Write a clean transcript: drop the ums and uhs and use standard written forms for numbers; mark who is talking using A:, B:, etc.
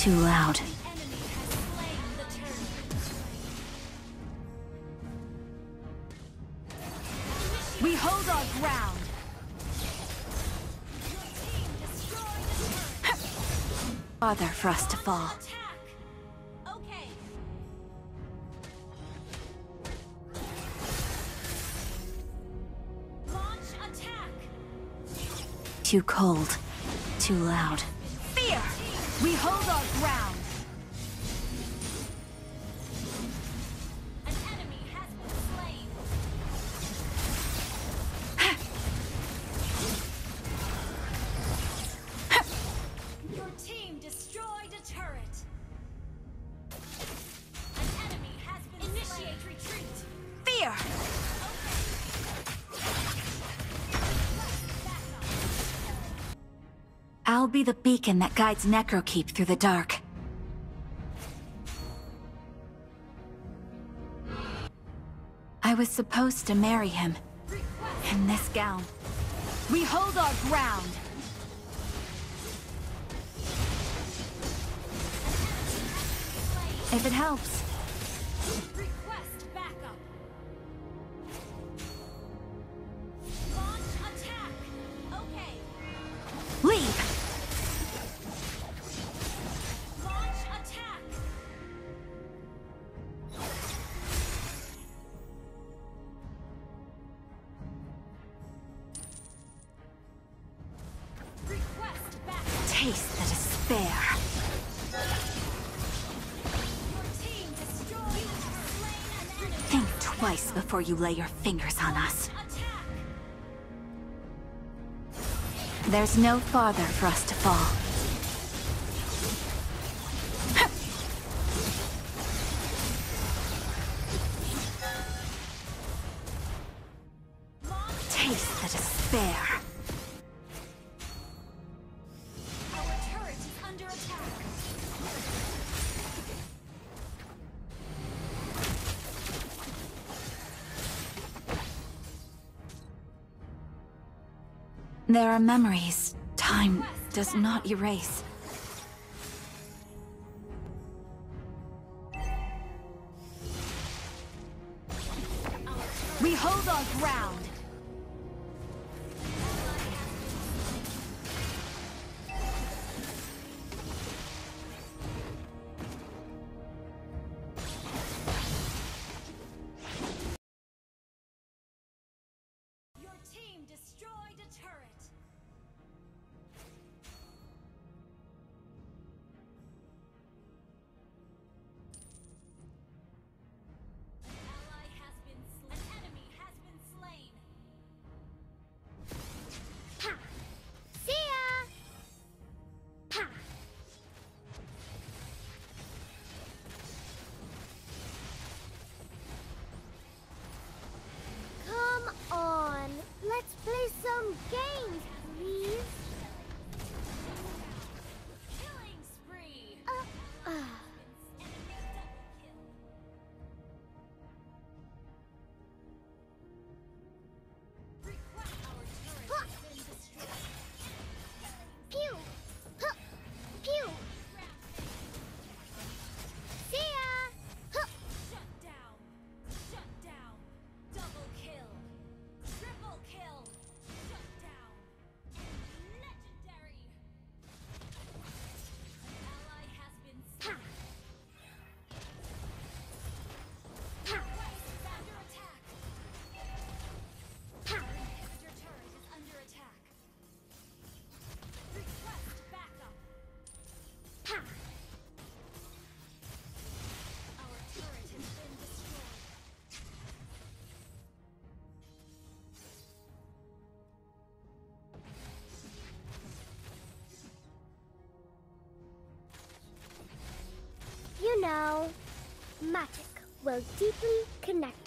A: Too loud.
B: We hold our ground.
A: Farther for us to fall.
B: Okay. Launch attack.
A: Too cold. Too loud.
B: Fear. We hold our ground. An enemy has been slain. Your team destroyed a turret. An enemy has been Initiate slain. Retreat.
A: Fear! I'll be the beacon that guides Necrokeep through the dark. I was supposed to marry him. In this gown.
B: We hold our ground.
A: If it helps.
B: Request backup. Launch attack. Okay.
A: Leave!
B: Launch attack. Request backup.
A: Taste the despair.
B: Your team destroyed. Slain an enemy.
A: Think twice before you lay your fingers on us.
B: Attack.
A: There's no farther for us to fall.
B: Launch.
A: Taste the despair.
B: Our turret is under attack.
A: There are memories time does not erase.
B: We hold our ground. Your team destroyed a turret. Ally has been slain. An enemy has been slain.
C: Ha! See ya! Ha! Come on, let's play some games, please.
B: Killing spree.
C: Uh.
B: Enemy double kill. Request our turret has been destroyed.
C: Pew! Huh! Pew! See ya! Huh!
B: Shut down. Shut down. Double kill. Triple kill. Shut down. Legendary. An ally has been slain. West is under attack. Your turret is under attack. Request backup. Our turret has been destroyed.
C: You know, magic will deeply connect